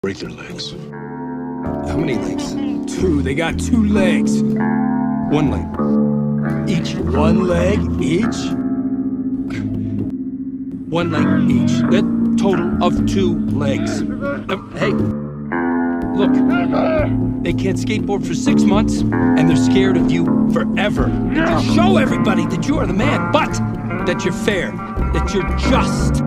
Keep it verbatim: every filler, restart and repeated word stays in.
Break their legs. How many legs? Two. They got two legs. One leg. Each. One leg each? One leg each. A total of two legs. Uh, hey, look. They can't skateboard for six months, and they're scared of you forever. You show everybody that you are the man, but that you're fair, that you're just.